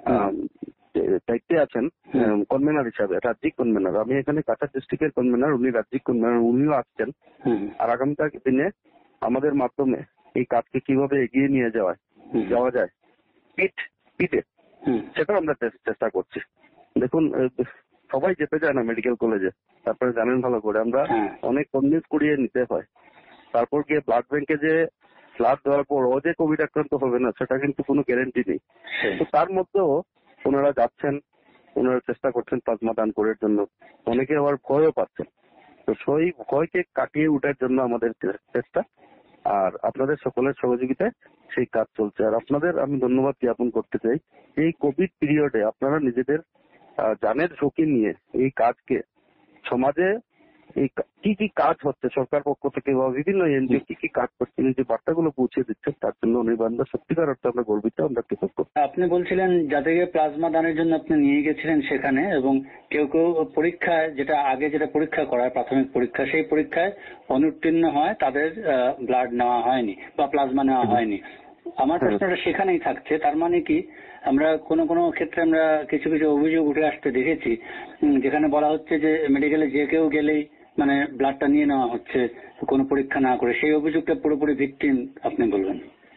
দায়িত্বে আছেন কনভেনার হিসাবে, রাজ্যিক কনভেনার, আমি এখানে কাছাড় ডিস্ট্রিক্টের কনভেনার, উনি রাজ্যিক কনভেনার, উনিও আসছেন। আর আগামীকাল দিনে আমাদের মাধ্যমে এই কাজকে কিভাবে এগিয়ে নিয়ে যাওয়া যাওয়া যায় পিট পিটে সেটাও আমরা চেষ্টা করছি। দেখুন, সবাই যেতে চায় না মেডিকেল কলেজে, তারপরে জানেন ভালো করে আমরা অনেক কনভিন্স করিয়ে নিতে হয়, তারপর গিয়ে ব্লাড ব্যাংকে যে ব্লাড দেওয়ার পর ও যে কোভিড আক্রান্ত হবে না সেটা কিন্তু কোনো গ্যারেন্টি নেই। তো তার মধ্যেও ওনারা যাচ্ছেন, ওনারা চেষ্টা করছেন প্লাজমা দান করার জন্য, অনেকে আবার ভয়ও পাচ্ছেন। তো সেই ভয়কে কাটিয়ে উঠার জন্য আমাদের চেষ্টা, আর আপনাদের সকলের সহযোগিতায় সেই কাজ চলছে। আর আপনাদের আমি ধন্যবাদ জ্ঞাপন করতে চাই, এই কোভিড পিরিয়ডে আপনারা নিজেদের জানের ঝুঁকি নিয়ে এই কাজকে সমাজে এই কি কি কাজ হচ্ছে সরকার পক্ষ থেকে বা বিভিন্ন এনজিও কি কি কাজ করছে, যে বার্তাগুলো পৌঁছে দিচ্ছে, তার জন্য অনির্বাণ সত্যিকার অর্থে আমরা গর্বিত, আমরা কৃতজ্ঞ। আপনি বলছিলেন যাদেরকে প্লাজমা দানের জন্য আপনি নিয়ে গেছিলেন সেখানে, এবং কেউ কেউ পরীক্ষায়, যেটা আগে যেটা পরীক্ষা করা হয় প্রাথমিক পরীক্ষা, সেই পরীক্ষায় অনুত্তীর্ণ হয়, তাদের ব্লাড নেওয়া হয়নি বা প্লাজমা নেওয়া হয়নি। আমার প্রশ্নটা সেখানেই থাকছে, তার মানে কি আমরা কোনো কোনো ক্ষেত্রে আমরা কিছু কিছু অভিযোগ উঠে আসতে দেখেছি, যেখানে বলা হচ্ছে যে মেডিকেলে যে কেউ গেলেই মানে ব্লাডটা নিয়ে নেওয়া হচ্ছে কোনো পরীক্ষা না করে, সেই অভিযোগটা পুরোপুরি ভিত্তিহীন আপনি বলবেন?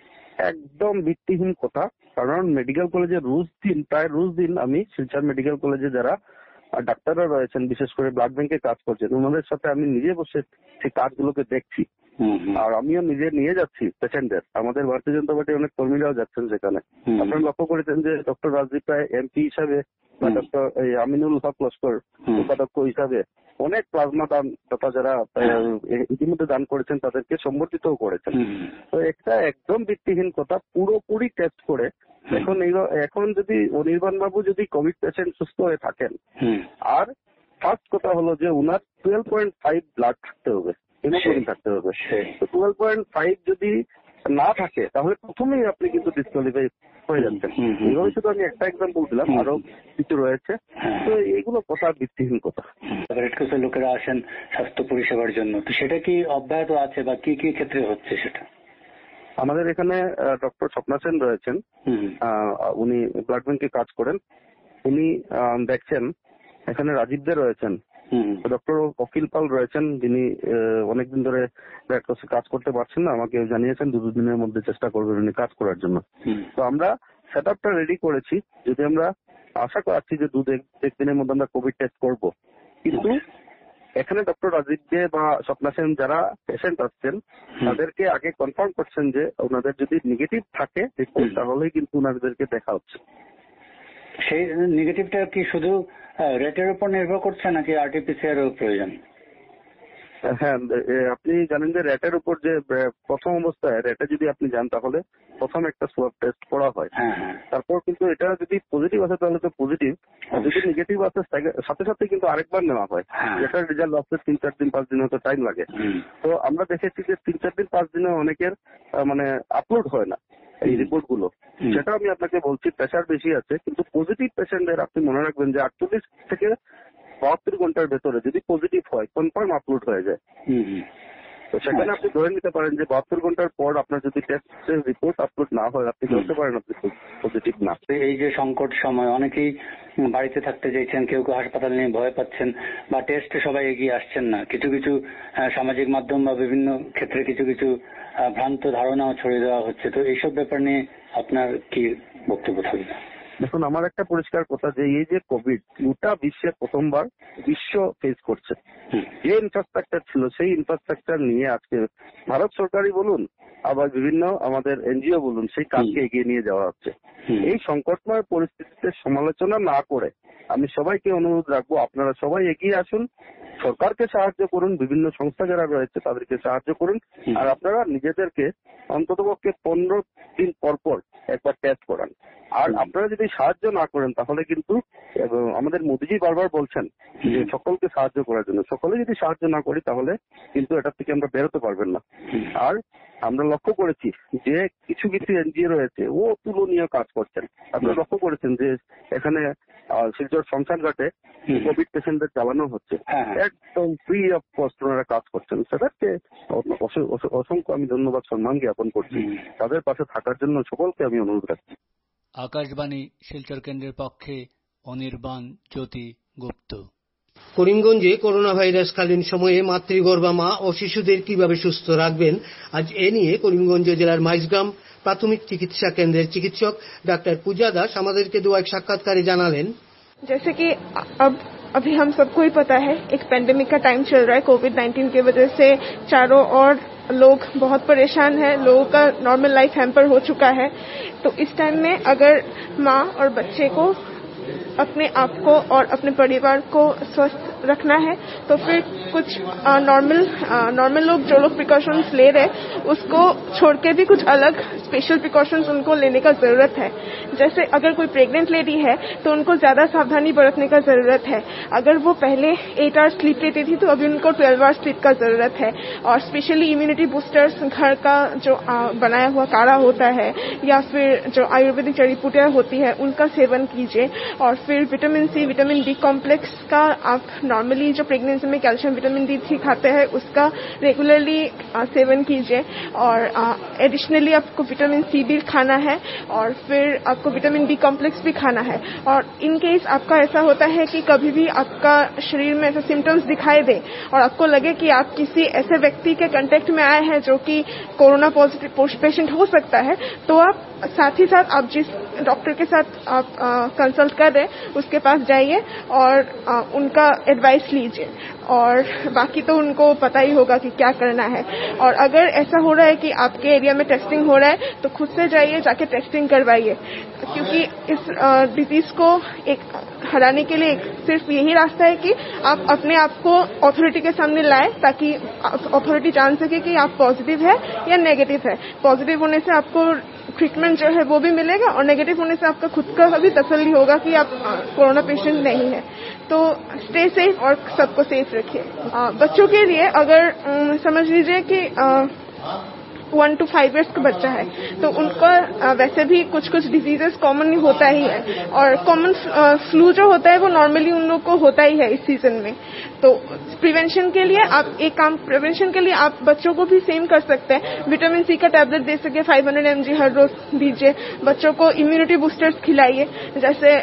একদম ভিত্তিহীন কথা, কারণ মেডিকেল কলেজে রোজ দিন প্রায় রোজ দিন আমি শিলচর মেডিকেল কলেজে যারা ডাক্তাররা রয়েছেন, বিশেষ করে ব্লাড ব্যাংকে কাজ করছেন, ওনাদের সাথে আমি নিজে বসে সেই কাজগুলোকে দেখছি, আর আমিও নিজে নিয়ে যাচ্ছি পেশেন্টদের। আমাদের ভারতীয় জনতা পার্টির অনেক কর্মীরাও যাচ্ছেন সেখানে। আপনারা লক্ষ্য করেছেন যে ডক্টর রাজদীপ রায় এমপি হিসাবে বা ডক্টর আমিনুল হক লস্কর উপাধ্যক্ষ হিসাবে অনেক প্লাজমা দান তথা যারা ইতিমধ্যে দান করেছেন তাদেরকে সম্বর্ধিতও করেছেন। তো একটা একদম ভিত্তিহীন কথা, পুরোপুরি টেস্ট করে এখন এখন যদি অনির্বাণ বাবু যদি কোভিড পেশেন্ট সুস্থ হয়ে থাকেন আর ফার্স্ট কথা হলো যে উনার টুয়েলভ পয়েন্ট ফাইভ ব্লাড থাকতে হবে, হিমোগ্লোবিন থাকতে হবে। তো টুয়েলভ পয়েন্ট ফাইভ যদি না থাকে তাহলে প্রথমেই আপনি কিন্তু ডিসকোয়ালিফাই হয়ে যাচ্ছেন। এইভাবে শুধু আমি একটা এক্সাম্পল দিলাম, আরো কিছু রয়েছে। তো এইগুলো কথা ভিত্তিহীন কথা। রেড ক্রসের লোকেরা আসেন স্বাস্থ্য পরিষেবার জন্য, তো সেটা কি অব্যাহত আছে বা কি কি ক্ষেত্রে হচ্ছে সেটা? আমাদের এখানে ডক্টর স্বপ্না সেন রয়েছেন, উনি ব্লাড ব্যাংকে কাজ করেন, উনি দেখছেন। এখানে রাজীব দে রয়েছেন, ডক্টর অখিল পাল রয়েছেন, যিনি অনেকদিন ধরে রেড ক্রসে কাজ করতে পারছেন না, আমাকে জানিয়েছেন দু দিনের মধ্যে চেষ্টা করবেন উনি কাজ করার জন্য। তো আমরা সেট আপটা রেডি করেছি, যদি আমরা আশা করছি যে দু এক দিনের মধ্যে আমরা কোভিড টেস্ট করব। কিন্তু এখানে ডক্টর রাজীব দে বা স্বপ্না সেন যারা পেশেন্ট আসছেন তাদেরকে আগে কনফার্ম করছেন যে ওনাদের যদি নেগেটিভ থাকে রিপোর্ট তাহলেই কিন্তু ওনাদেরকে দেখা হচ্ছে। সেই নেগেটিভটা কি শুধু রেটের উপর নির্ভর করছে নাকি আরটিপিসিআর এর প্রয়োজন? হ্যাঁ, আপনি জানেন যে রেটের উপর যে প্রথম অবস্থায় রেটে যদি আপনি যান তাহলে প্রথম একটা সোয়াব টেস্ট করা হয়, তারপর কিন্তু এটা যদি পজিটিভ আসে তাহলে তো পজিটিভ, যদি নেগেটিভ আসে সাথে সাথে কিন্তু আরেকবার নেওয়া হয়, যেটার রেজাল্ট আসতে তিন চার দিন পাঁচ দিন হয়তো টাইম লাগে। তো আমরা দেখেছি যে তিন চার দিন পাঁচ দিনে অনেকের মানে আপলোড হয় না এই রিপোর্ট গুলো। সেটা আমি আপনাকে বলছি, প্রেশার বেশি আছে, কিন্তু পজিটিভ পেশেন্টদের আপনি মনে রাখবেন যে আটচল্লিশ থেকে বাহাত্তর ঘন্টার ভেতরে যদি পজিটিভ হয় কনফার্ম আপলোড হয়ে যায়। তো সেখানে আপনি ধরে নিতে পারেন যে বাহাত্তর ঘন্টার পর আপনার যদি টেস্টের রিপোর্ট আপলোড না হয় আপনি ধরতে পারেন আপনি পজিটিভ না। এই যে সংকট সময় অনেকেই বাড়িতে থাকতে চাইছেন, কেউ কেউ হাসপাতাল নিয়ে ভয় পাচ্ছেন বা টেস্টে সবাই এগিয়ে আসছেন না, কিছু কিছু সামাজিক মাধ্যম বা বিভিন্ন ক্ষেত্রে কিছু কিছু ভ্রান্ত ধারণাও ছড়িয়ে দেওয়া হচ্ছে। তো এইসব ব্যাপার নিয়ে আপনার কি বক্তব্য থাকবে? দেখুন, আমার একটা পরিষ্কার কথা যে এই যে কোভিড গোটা বিশ্বে প্রথমবার বিশ্ব ফেস করছে, যে ইনফ্রাস্ট্রাকচার ছিল সেই ইনফ্রাস্ট্রাকচার নিয়ে আজকে ভারত সরকারই বলুন আবার বিভিন্ন আমাদের এনজিও বলুন সেই কাজকে এগিয়ে নিয়ে যাওয়া হচ্ছে। এই সংকটময় পরিস্থিতিতে সমালোচনা না করে আমি সবাইকে অনুরোধ রাখবো, আপনারা সবাই এগিয়ে আসুন, সরকারকে সাহায্য করুন, বিভিন্ন সংস্থা যারা রয়েছে তাদেরকে সাহায্য করুন, আর আপনারা নিজেদেরকে অন্ততপক্ষে পনেরো দিন পর পর একবার টেস্ট করান। আর আপনারা যদি সাহায্য না করেন তাহলে কিন্তু আমাদের মোদিজি বারবার বলছেন যে সকলকে সাহায্য করার জন্য, সকলে যদি সাহায্য না করি তাহলে কিন্তু এটা থেকে আমরা বেরোতে পারবেন না। আর আমরা লক্ষ্য করেছি যে কিছু কিছু এনজিও রয়েছে ও তুলনীয় কাজ করছেন। আপনারা লক্ষ্য করেছেন যে এখানে শিলচর শ্মশান ঘাটে কোভিড পেশেন্টদের চালানো হচ্ছে, একদম ফ্রি অফ কস্ট ওনারা কাজ করছেন। সেটাকে অসংখ্য আমি ধন্যবাদ সম্মান জ্ঞাপন করছি, তাদের পাশে থাকার জন্য সকলকে আমি অনুরোধ রাখছি। আকাশবাণী শিলচর কেন্দ্রের পক্ষে অনির্বাণ জ্যোতি গুপ্ত। করিমগঞ্জে করোনা ভাইরাসকালীন সময়ে মাতৃগর্ভা মা ও শিশুদের কিভাবে সুস্থ রাখবেন, আজ এ নিয়ে করিমগঞ্জ জেলার মাইজগ্রাম প্রাথমিক চিকিৎসা কেন্দ্রের চিকিৎসক ডাক্তার পূজা দাস আমাদেরকে দেওয়া এক সাক্ষাৎকারে জানালেন, जैसे कि अब अभी हम सबको ही पता है एक पेंडेमिक का टाइम चल रहा है। कोविड नाइन्टीन की वजह से चारों ओर लोग बहुत परेशान हैं, लोगों का नॉर्मल लाइफ हैम्पर हो चुका है। तो इस टाइम में अगर माँ और बच्चे को अपने आप को और अपने परिवार को स्वस्थ रखना है तो फिर कुछ नॉर्मल नॉर्मल लोग जो लोग प्रिकॉशंस ले रहे उसको छोड़ के भी कुछ अलग स्पेशल प्रिकॉशंस उनको लेने का जरूरत है। जैसे अगर कोई प्रेग्नेंट लेडी है तो उनको ज्यादा सावधानी बरतने का जरूरत है। अगर वो पहले एट आवर्स स्लीप लेती थी तो अभी उनको ट्वेल्व आवर्स स्लीप का जरूरत है। और स्पेशली इम्यूनिटी बूस्टर्स घर का जो बनाया हुआ काढ़ा होता है या फिर जो आयुर्वेदिक जड़ी बूटियां होती है उनका सेवन कीजिए। और फिर vitamin C vitamin D complex का आप नॉर्मली जो प्रेगनेंसी में कैल्शियम विटामिन डी थ्री खाते हैं उसका रेगुलरली सेवन कीजिए। और एडिशनली आपको विटामिन सी भी खाना है और फिर आपको विटामिन डी कॉम्प्लेक्स भी खाना है। और इन केस आपका ऐसा होता है कि कभी भी आपका शरीर में ऐसे सिम्टम्स दिखाई दे और आपको लगे कि आप किसी ऐसे व्यक्ति के कांटेक्ट में आए हैं जो कि कोरोना पॉजिटिव पेशेंट हो सकता है, तो आप साथ ही साथ आप जिस डॉक्टर के साथ आप कंसल्ट कर रहे हैं उसके पास जाइए और आ, उनका एडवाइस लीजिए। और बाकी तो उनको पता ही होगा कि क्या करना है। और अगर ऐसा हो रहा है कि आपके एरिया में टेस्टिंग हो रहा है तो खुद से जाइए, जाके टेस्टिंग करवाइए, क्योंकि इस डिजीज को एक हराने के लिए सिर्फ यही रास्ता है कि आप अपने आप को अथॉरिटी के सामने लाएं, ताकि अथॉरिटी जान सके कि आप पॉजिटिव है या नेगेटिव है। पॉजिटिव होने से आपको ट्रीटमेंट जो है वो भी मिलेगा और नेगेटिव होने से आपका खुद का भी तसल्ली होगा कि आप कोरोना पेशेंट नहीं है। तो स्टे सेफ और सबको सेफ रखिए। बच्चों के लिए अगर समझ लीजिए कि आ, वन टू फाइव ईयर्स का बच्चा है तो उनका वैसे भी कुछ कुछ डिजीजेस कॉमन होता ही है, और कॉमन फ्लू जो होता है वो नॉर्मली उन लोगों को होता ही है इस सीजन में। तो प्रिवेंशन के लिए आप एक काम प्रिवेंशन के लिए आप बच्चों को भी सेम कर सकते हैं। विटामिन सी का टैबलेट दे सके फाइव हंड्रेड एम जी हर रोज दीजिए। बच्चों को इम्यूनिटी बूस्टर्स खिलाइए, जैसे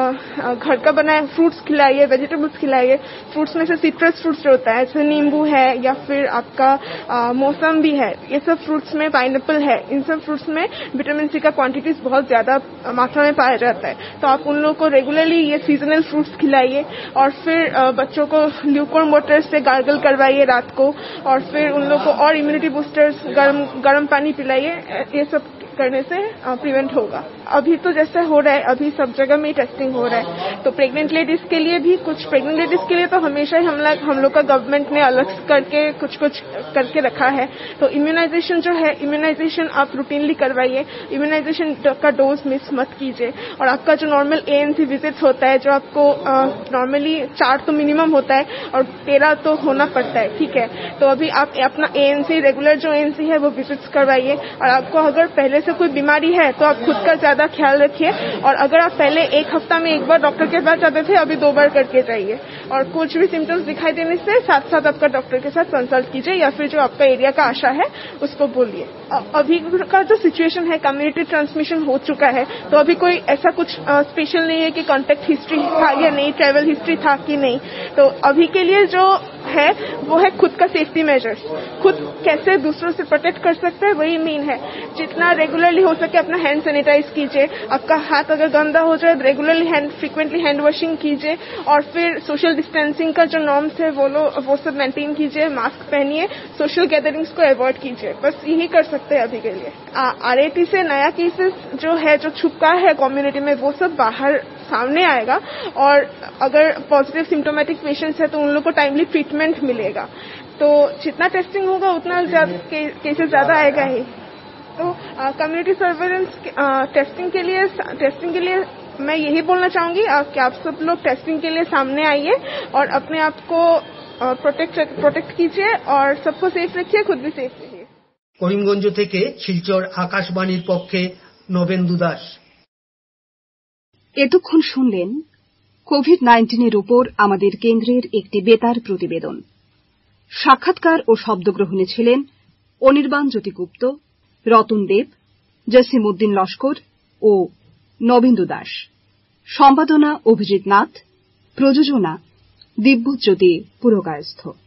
घर का बनाए फ्रूट्स खिलाइए, वेजिटेबल्स खिलाइए। फ्रूट्स में से सिट्रस फ्रूट्स जो होता है, जैसे नींबू है या फिर आपका मौसम्बी है, ये सब फ्रूट्स में पाइनएप्पल है, इन सब फ्रूट्स में विटामिन सी का क्वांटिटीज बहुत ज्यादा मात्रा में पाया जाता है। तो आप उन लोगों को रेगुलरली ये सीजनल फ्रूट्स खिलाइए और फिर बच्चों को ल्यूकवार्म वाटर से गार्गल करवाइए रात को, और फिर उन लोगों को और इम्यूनिटी बूस्टर्स, गर्म गर्म पानी पिलाइए। ये सब करने से प्रिवेंट होगा। अभी तो जैसे हो रहा है, अभी सब जगह में टेस्टिंग हो रहा है, तो प्रेग्नेंट लेडीज के लिए भी कुछ प्रेग्नेंट लेडीज के लिए तो हमेशा ही हम लोग हम लोग का गवर्नमेंट ने अलग करके कुछ कुछ करके रखा है। तो इम्यूनाइजेशन जो है, इम्यूनाइजेशन आप रूटीनली करवाइए। इम्यूनाइजेशन का डोज मिस मत कीजिए। और आपका जो नॉर्मल एएनसी विजिट्स होता है, जो आपको नॉर्मली चार तो मिनिमम होता है और तेरह तो होना पड़ता है, ठीक है। तो अभी आप अपना एएनसी रेगुलर जो एएनसी है वो विजिट्स करवाइए। और आपको अगर पहले से कोई बीमारी है तो आप खुद का ज्यादा ख्याल रखिए। और अगर आप पहले एक हफ्ता में एक बार डॉक्टर के पास जाते थे, अभी दो बार करके जाइए। और कुछ भी सिम्टम्स दिखाई देने से साथ साथ आपका डॉक्टर के साथ कंसल्ट कीजिए, या फिर जो आपका एरिया का आशा है उसको बोलिए। अभी का जो सिचुएशन है, कम्युनिटी ट्रांसमिशन हो चुका है, तो अभी कोई ऐसा कुछ स्पेशल नहीं है कि कॉन्टेक्ट हिस्ट्री था या नहीं, ट्रैवल हिस्ट्री था कि नहीं। तो अभी के लिए जो है वो है खुद का सेफ्टी मेजर्स। खुद कैसे दूसरों से प्रोटेक्ट कर सकते हैं वही मेन है। जितना रेगुलरली हो सके अपना हैंड सैनिटाइज कीजिए। आपका हाथ अगर गंदा हो जाए regularly hand frequently hand washing कीजिए। और फिर सोशल डिस्टेंसिंग का जो नॉर्म्स है वो लो वो सब मेंटेन कीजिए। मास्क पहनिए, सोशल गैदरिंग्स को अवॉइड कीजिए। बस यही कर सकते हैं अभी के लिए। आरएटी से नया केसेस जो है, जो छुपा है कम्युनिटी में, वो सब बाहर सामने आएगा। और अगर पॉजिटिव सिम्टोमेटिक पेशेंट्स है तो उन लोगों को टाइमली ट्रीटमेंट मिलेगा। तो जितना टेस्टिंग होगा उतना केसेस ज्यादा आएगा ही। तो कम्युनिटी सर्वेलेंस टेस्टिंग के लिए टेस्टिंग के लिए मैं यही बोलना चाहूंगी कि आप सब लोग टेस्टिंग के लिए सामने आइए और अपने आप को प्रोटेक्ट प्रोटेक्ट कीजिए और सबको सेफ रखिए, खुद भी सेफ रहिए। করিমগঞ্জ থেকে শিলচর আকাশবাণীর পক্ষে নবেন্দু দাস। এতক্ষণ শুনলেন কোভিড নাইন্টিনের উপর আমাদের কেন্দ্রের একটি বেতার প্রতিবেদন। সাক্ষাৎকার ও শব্দগ্রহণে ছিলেন অনির্বাণ জ্যোতি গুপ্ত, রতন দেব, জসিমউদ্দিন লস্কর ও নবেন্দু দাস। সম্পাদনা অভিজিৎ নাথ, প্রযোজনা দিব্যজ্যোতি পুরকায়স্থ।